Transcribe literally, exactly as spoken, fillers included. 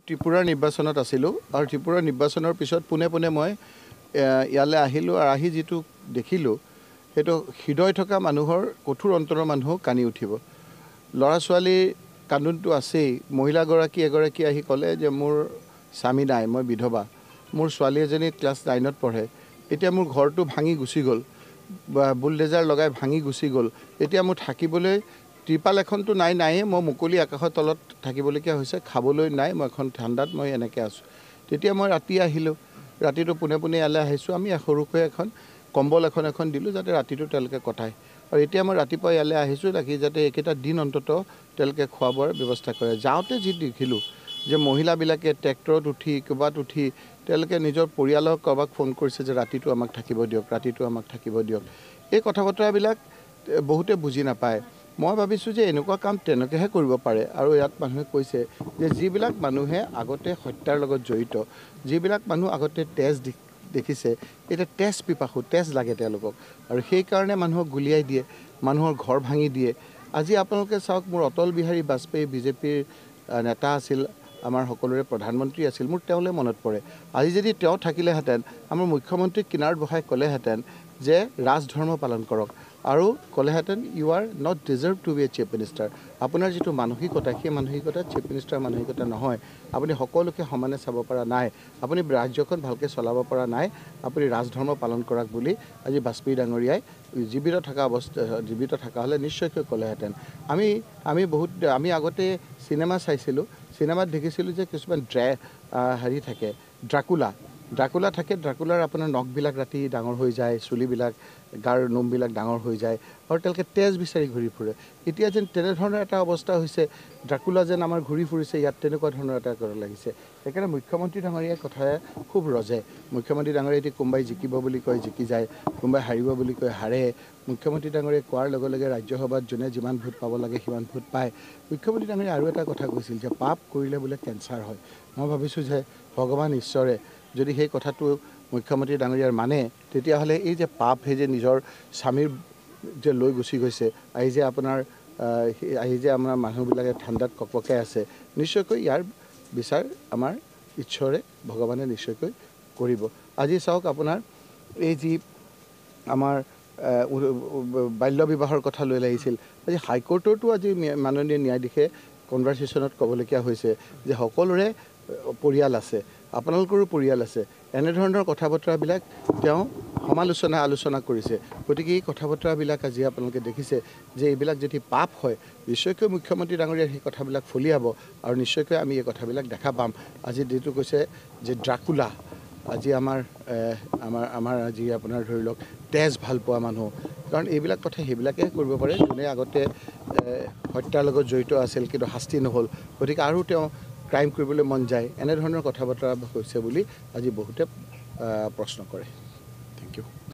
ত্ৰিপুৰাৰ নিৰ্বাচনত আছিলোঁ আৰু ত্ৰিপুৰাৰ নিৰ্বাচনৰ পিছত পোনে পোনে মই ইয়ালৈ আহিলোঁ আৰু আহি যিটো দেখিলোঁ সেইটো হৃদয় থকা মানুহৰ কঠোৰ অন্তৰৰ মানুহো কানি উঠিব। ল'ৰা ছোৱালীৰ কান্দোনটো আছেই। মহিলাগৰাকী এগৰাকী আহি ক'লে যে মোৰ স্বামী নাই, মই বিধৱা, মোৰ ছোৱালী এজনী ক্লাছ নাইনত পঢ়ে, এতিয়া মোৰ ঘৰটো ভাঙি গুচি গ'ল, বুলডেজাৰ লগাই ভাঙি গুচি গ'ল, এতিয়া মোৰ থাকিবলৈ ত্ৰিপাল এখনটো নাই নায়ে, মই মুকলি আকাশৰ তলত থাকিবলগীয়া হৈছে, খাবলৈ নাই, মই এখন ঠাণ্ডাত মই এনেকৈ আছোঁ। তেতিয়া মই ৰাতি আহিলোঁ, ৰাতিটো পোনে পোনে ইয়ালৈ আহিছোঁ। আমি সৰুকৈ এখন কম্বল এখন এখন দিলোঁ যাতে ৰাতিটো তেওঁলোকে কটায়। আৰু এতিয়া মই ৰাতিপুৱা ইয়ালৈ আহিছোঁ ৰাখি যাতে এইকেইটা দিন অন্তত তেওঁলোকে খোৱা বোৱাৰ ব্যৱস্থা কৰে। যাওঁতে যি দেখিলোঁ যে মহিলাবিলাকে ট্ৰেক্টৰত উঠি ক'ৰবাত উঠি তেওঁলোকে নিজৰ পৰিয়ালক কাৰোবাক ফোন কৰিছে যে ৰাতিটো আমাক থাকিব দিয়ক, ৰাতিটো আমাক থাকিব দিয়ক। এই কথা বতৰাবিলাক বহুতে বুজি নাপায়। মই ভাবিছোঁ যে এনেকুৱা কাম তেনেকৈহে কৰিব পাৰে। আৰু ইয়াত মানুহে কৈছে যে যিবিলাক মানুহে আগতে হত্যাৰ লগত জড়িত, যিবিলাক মানুহ আগতে তেজ দেখিছে, এতিয়া তেজ পিপাসু, তেজ লাগে তেওঁলোকক, আৰু সেইকাৰণে মানুহক গুলিয়াই দিয়ে, মানুহৰ ঘৰ ভাঙি দিয়ে। আজি আপোনালোকে চাওক, মোৰ অটল বিহাৰী বাজপেয়ী বিজেপিৰ নেতা আছিল, আমাৰ সকলোৰে প্ৰধানমন্ত্ৰী আছিল, মোৰ তেওঁলৈ মনত পৰে। আজি যদি তেওঁ থাকিলেহেঁতেন, আমাৰ মুখ্যমন্ত্ৰীক কিনাৰত বহাই ক'লেহেঁতেন যে ৰাজধৰ্ম পালন কৰক আৰু ক'লেহেঁতেন you are not deserve to be a chief minister. আপোনাৰ যিটো মানসিকতা, সেই মানসিকতা চিফ মিনিষ্টাৰ মানসিকতা নহয়। আপুনি সকলোকে সমানে চাব পৰা নাই, আপুনি ৰাজ্যখন ভালকৈ চলাব পৰা নাই, আপুনি ৰাজধৰ্ম পালন কৰক বুলি আজি বাজপেয়ী ডাঙৰীয়াই জীৱিত থকা অৱস্থা জীৱিত থকা হ'লে নিশ্চয়কৈ ক'লেহেঁতেন। আমি আমি বহুত আমি আগতে চিনেমা চাইছিলোঁ, চিনেমাত দেখিছিলোঁ যে কিছুমান ড্ৰে হেৰি থাকে, ড্ৰাকুলা ড্ৰাকুলা থাকে। ড্ৰাকুলাৰ আপোনাৰ নখবিলাক ৰাতি ডাঙৰ হৈ যায়, চুলিবিলাক, গাৰ নোমবিলাক ডাঙৰ হৈ যায় আৰু তেওঁলোকে তেজ বিচাৰি ঘূৰি ফুৰে। এতিয়া যেন তেনেধৰণৰ এটা অৱস্থা হৈছে, ড্ৰাকুলা যেন আমাৰ ঘূৰি ফুৰিছে ইয়াত, তেনেকুৱা ধৰণৰ এটা কৰা লাগিছে। সেইকাৰণে মুখ্যমন্ত্ৰী ডাঙৰীয়াই কথাই খুব ৰজে। মুখ্যমন্ত্ৰী ডাঙৰীয়াই এতিয়া কোনোবাই জিকিব বুলি কয় জিকি যায়, কোনোবাই হাৰিব বুলি কয় হাৰে। মুখ্যমন্ত্ৰী ডাঙৰীয়াই কোৱাৰ লগে লগে ৰাজ্যসভাত যোনে যিমান ভোট পাব লাগে সিমান ভোট পায়। মুখ্যমন্ত্ৰী ডাঙৰীয়াই আৰু এটা কথা কৈছিল যে পাপ কৰিলে বোলে কেঞ্চাৰ হয়। মই ভাবিছোঁ যে ভগৱান ঈশ্বৰে যদি সেই কথাটো মুখ্যমন্ত্ৰী ডাঙৰীয়াৰ মানে, তেতিয়াহ'লে এই যে পাপ, সেই যে নিজৰ স্বামীৰ যে লৈ গুচি গৈছে, আহি যে আপোনাৰ আহি যে আমাৰ মানুহবিলাকে ঠাণ্ডাত ককপকাই আছে, নিশ্চয়কৈ ইয়াৰ বিচাৰ আমাৰ ঈশ্বৰে ভগৱানে নিশ্চয়কৈ কৰিব। আজি চাওক আপোনাৰ এই যি আমাৰ বাল্য বিবাহৰ কথা লৈ লাগিছিল, আজি হাইকোৰ্টতো আজি মাননীয় ন্যায়াধীশে কনভাৰ্চেশ্যনত ক'বলগীয়া হৈছে যে সকলোৰে পৰিয়াল আছে, আপোনালোকৰো পৰিয়াল আছে। এনেধৰণৰ কথা বতৰাবিলাক তেওঁ সমালোচনা আলোচনা কৰিছে। গতিকে এই কথা বতৰাবিলাক আজি আপোনালোকে দেখিছে যে এইবিলাক যদি পাপ হয়, নিশ্চয়কৈ মুখ্যমন্ত্ৰী ডাঙৰীয়াৰ সেই কথাবিলাক ফলিয়াব আৰু নিশ্চয়কৈ আমি এই কথাবিলাক দেখা পাম। আজি যিটো কৈছে যে ড্ৰাকুলা, আজি আমাৰ আমাৰ আমাৰ আজি আপোনাৰ ধৰি লওক তেজ ভাল পোৱা মানুহ, কাৰণ এইবিলাক কথা সেইবিলাকে কৰিব পাৰে যোনে আগতে হত্যাৰ লগত জড়িত আছিল কিন্তু শাস্তি নহ'ল, গতিকে আৰু তেওঁ ক্ৰাইম কৰিবলৈ মন যায়। এনেধৰণৰ কথা বতৰা হৈছে বুলি আজি বহুতে প্ৰশ্ন কৰে। Thank U.